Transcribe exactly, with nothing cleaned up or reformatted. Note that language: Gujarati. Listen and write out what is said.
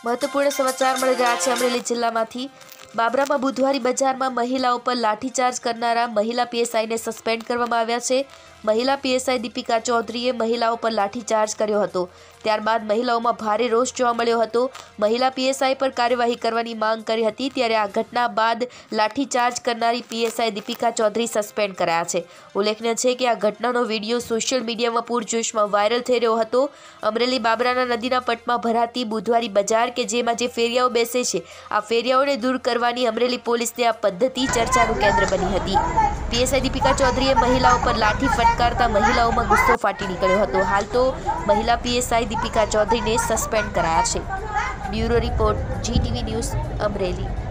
મહત્વપૂર્ણ સમાચાર મળી રહ્યા છે અમરેલી જિલ્લામાંથી। બાબરામાં બુધવારી બજારમાં મહિલાઓ પર લાઠીચાર્જ કરનારા મહિલા પીએસઆઈને સસ્પેન્ડ કરવામાં આવ્યા છે। મહિલા પીએસઆઈ દીપિકા ચૌધરીએ મહિલાઓ પર લાઠીચાર્જ કર્યો હતો। ત્યારબાદ મહિલાઓમાં ભારે રોષ જોવા મળ્યો હતો। મહિલા પીએસઆઈ પર કાર્યવાહી કરવાની માંગ કરી હતી, ત્યારે આ ઘટના બાદ લાઠીચાર્જ કરનારી પીએસઆઈ દીપિકા ચૌધરી સસ્પેન્ડ કરાયા છે। ઉલ્લેખનીય છે કે આ ઘટનાનો વિડીયો સોશિયલ મીડિયામાં પૂરજોશમાં વાયરલ થઈ રહ્યો હતો। અમરેલી બાબરાના નદીના પટમાં ભરાતી બુધવારી બજાર કે જેમાં જે ફેરિયાઓ બેસે છે, આ ફેરિયાઓને દૂર કરવાની અમરેલી પોલીસની આ પદ્ધતિ ચર્ચાનું કેન્દ્ર બની હતી। પીએસઆઈ દીપિકા ચૌધરીએ મહિલાઓ પર લાઠી ફટકારતા મહિલાઓમાં ગુસ્સો ફાટી નીકળ્યો હતો। હાલ તો મહિલા પીએસઆઈ દીપિકા ચૌધરીને સસ્પેન્ડ કરાયા છે। Bureau report, GTV news, Amreli.